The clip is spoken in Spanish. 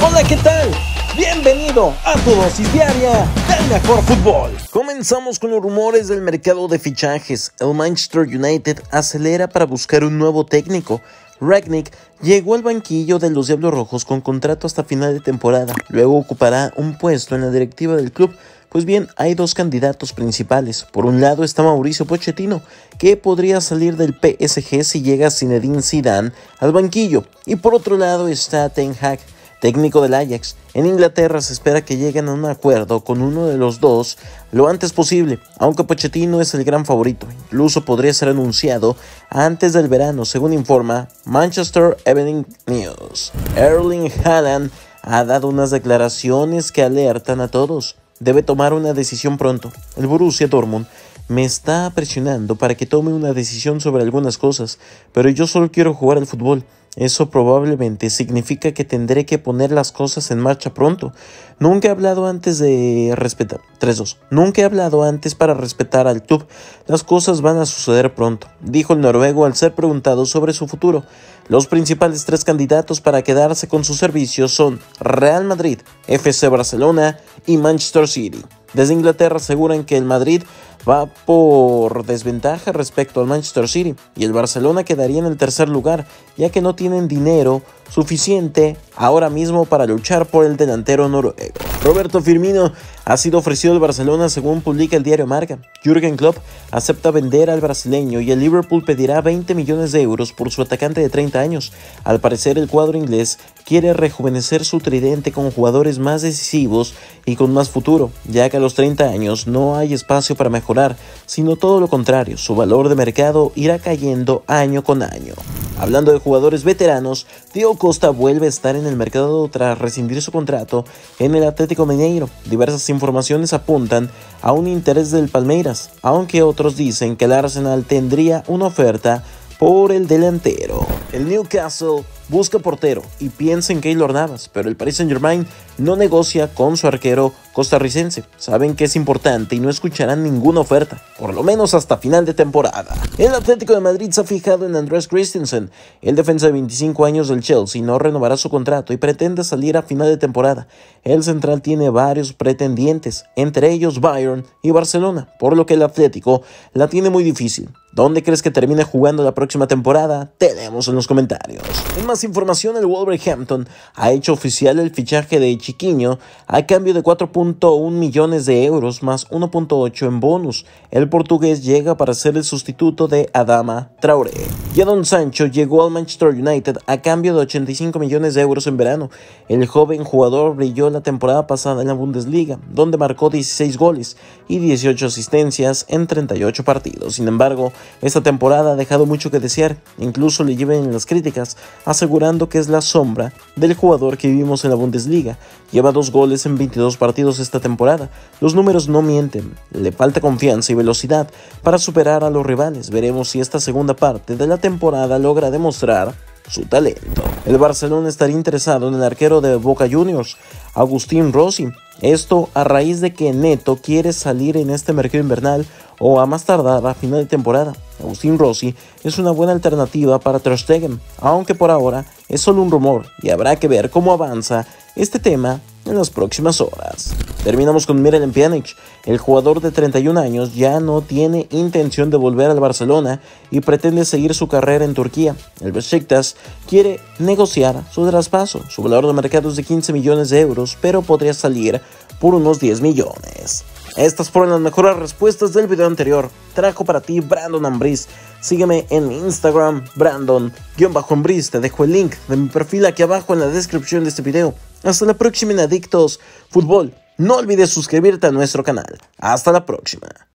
Hola, ¿qué tal? Bienvenido a tu dosis diaria del mejor fútbol. Comenzamos con los rumores del mercado de fichajes. El Manchester United acelera para buscar un nuevo técnico. Rangnick llegó al banquillo de los Diablos Rojos con contrato hasta final de temporada. Luego ocupará un puesto en la directiva del club. Pues bien, hay dos candidatos principales. Por un lado está Mauricio Pochettino, que podría salir del PSG si llega Zinedine Zidane al banquillo. Y por otro lado está Ten Hag, técnico del Ajax. En Inglaterra se espera que lleguen a un acuerdo con uno de los dos lo antes posible, aunque Pochettino es el gran favorito. Incluso podría ser anunciado antes del verano, según informa Manchester Evening News. Erling Haaland ha dado unas declaraciones que alertan a todos. Debe tomar una decisión pronto. El Borussia Dortmund me está presionando para que tome una decisión sobre algunas cosas, pero yo solo quiero jugar al fútbol. Eso probablemente significa que tendré que poner las cosas en marcha pronto. Nunca he hablado antes de respetar. 3-2. Nunca he hablado antes para respetar al club. Las cosas van a suceder pronto, dijo el noruego al ser preguntado sobre su futuro. Los principales tres candidatos para quedarse con sus servicios son Real Madrid, FC Barcelona y Manchester City. Desde Inglaterra aseguran que el Madrid va por desventaja respecto al Manchester City y el Barcelona quedaría en el tercer lugar, ya que no tienen dinero suficiente ahora mismo para luchar por el delantero noruego. Roberto Firmino ha sido ofrecido al Barcelona según publica el diario Marca. Jürgen Klopp acepta vender al brasileño y el Liverpool pedirá 20 millones de euros por su atacante de 30 años. Al parecer el cuadro inglés quiere rejuvenecer su tridente con jugadores más decisivos y con más futuro, ya que a los 30 años no hay espacio para mejorar, sino todo lo contrario, su valor de mercado irá cayendo año con año. Hablando de jugadores veteranos, Diego Costa vuelve a estar en el mercado tras rescindir su contrato en el Atlético Mineiro. Diversas informaciones apuntan a un interés del Palmeiras, aunque otros dicen que el Arsenal tendría una oferta por el delantero. El Newcastle busca portero y piensa en Keylor Navas, pero el Paris Saint-Germain no negocia con su arquero costarricense. Saben que es importante y no escucharán ninguna oferta, por lo menos hasta final de temporada. El Atlético de Madrid se ha fijado en Andreas Christensen. El defensa de 25 años del Chelsea no renovará su contrato y pretende salir a final de temporada. El central tiene varios pretendientes, entre ellos Bayern y Barcelona, por lo que el Atlético la tiene muy difícil. ¿Dónde crees que termine jugando la próxima temporada? Tenemos en los comentarios. En más información, el Wolverhampton ha hecho oficial el fichaje de Chiquinho a cambio de 4.1 millones de euros más 1.8 en bonus. El portugués llega para ser el sustituto de Adama Traoré. Jadon Sancho llegó al Manchester United a cambio de 85 millones de euros en verano. El joven jugador brilló la temporada pasada en la Bundesliga, donde marcó 16 goles y 18 asistencias en 38 partidos. Sin embargo, esta temporada ha dejado mucho que desear, incluso le llevan las críticas, asegurando que es la sombra del jugador que vivimos en la Bundesliga. Lleva 2 goles en 22 partidos esta temporada. Los números no mienten, le falta confianza y velocidad para superar a los rivales. Veremos si esta segunda parte de la temporada logra demostrar su talento. El Barcelona estaría interesado en el arquero de Boca Juniors, Agustín Rossi. Esto a raíz de que Neto quiere salir en este mercado invernal o a más tardar a final de temporada. Agustín Rossi es una buena alternativa para Ter Stegen, aunque por ahora es solo un rumor y habrá que ver cómo avanza este tema en las próximas horas. Terminamos con Miralem Pjanic. El jugador de 31 años ya no tiene intención de volver al Barcelona y pretende seguir su carrera en Turquía. El Beşiktaş quiere negociar su traspaso. Su valor de mercado es de 15 millones de euros, pero podría salir por unos 10 millones. Estas fueron las mejores respuestas del video anterior. Trajo para ti Brandon Ambriz. Sígueme en Instagram, Brandon-Ambriz. Te dejo el link de mi perfil aquí abajo en la descripción de este video. Hasta la próxima en Adictos Fútbol. No olvides suscribirte a nuestro canal. Hasta la próxima.